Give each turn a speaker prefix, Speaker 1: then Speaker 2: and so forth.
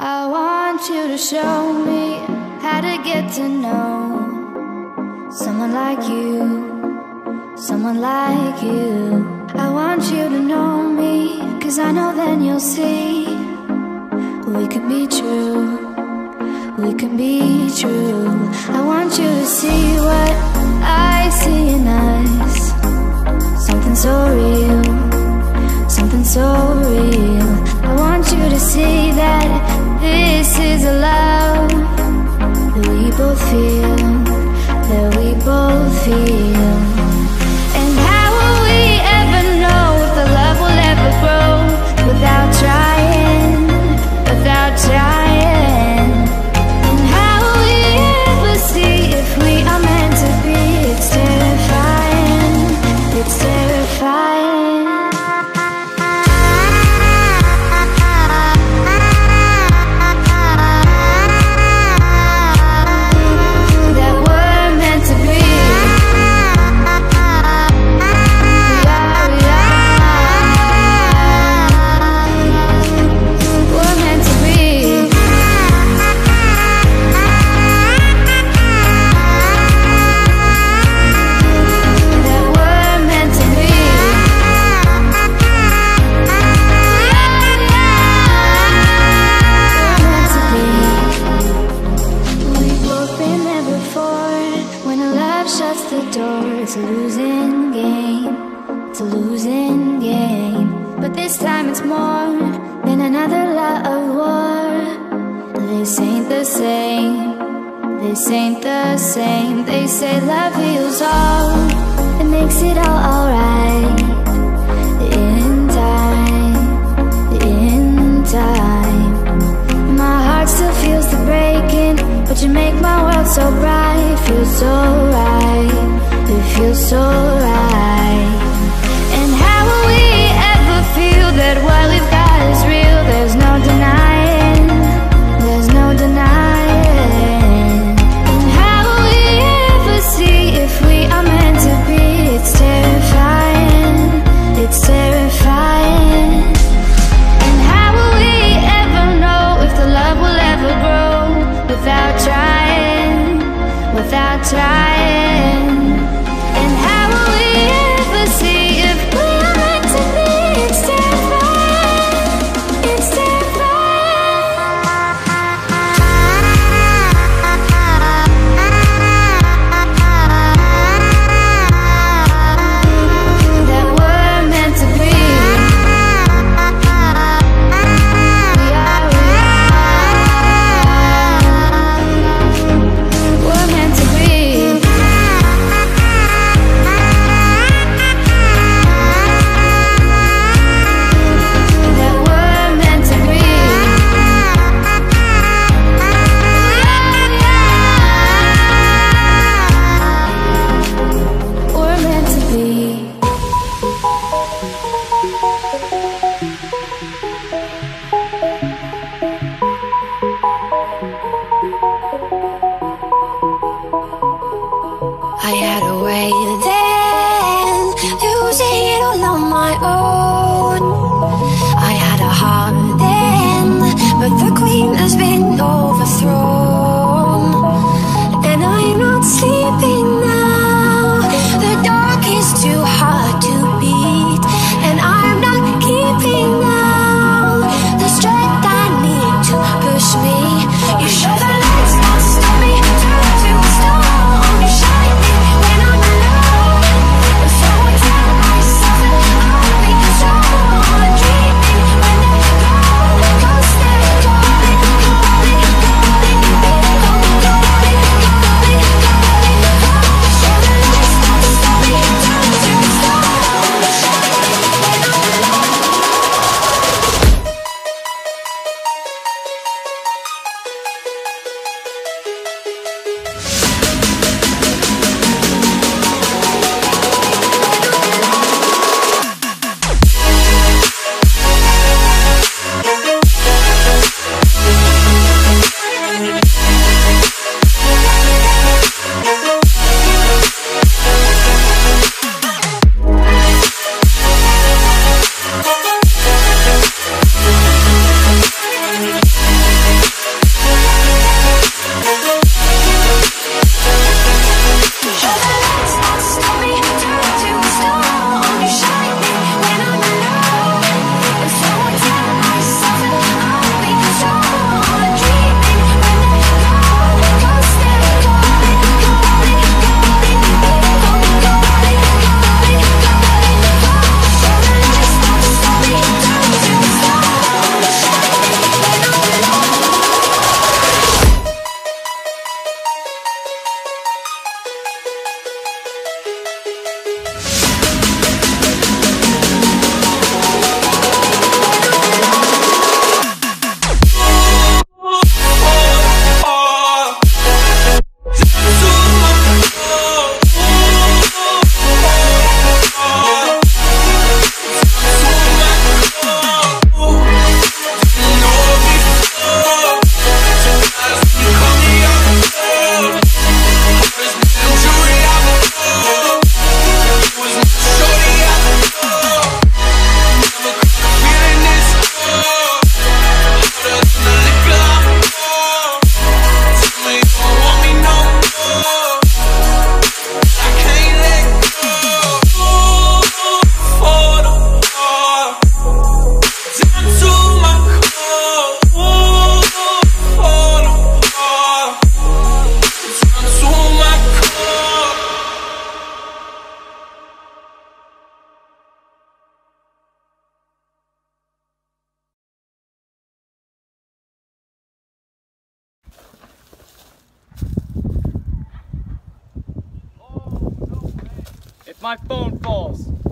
Speaker 1: I want you to show me how to get to know someone like you, someone like you. I want you to know me, 'cause I know then you'll see we could be true, we can be true. I want you to see what I see in us, something so real, something so real. I want you to see that this is a love that we both feel, that we both feel. And how will we ever know if the love will ever grow without trying, without trying? And how will we ever see if we are meant to be? It's terrifying, it's terrifying. It's a losing game, it's a losing game. But this time it's more than another love war. This ain't the same, this ain't the same. They say love heals all, it makes it all alright. In time, in time. My heart still feels the breaking, but you make my world so bright. Feels so right, it feels so right. And how will we ever feel that what we've got is real? There's no denying, there's no denying. And how will we ever see if we are meant to be? It's terrifying, it's terrifying. And how will we ever know if the love will ever grow without trying, without trying? And how will we
Speaker 2: my phone falls.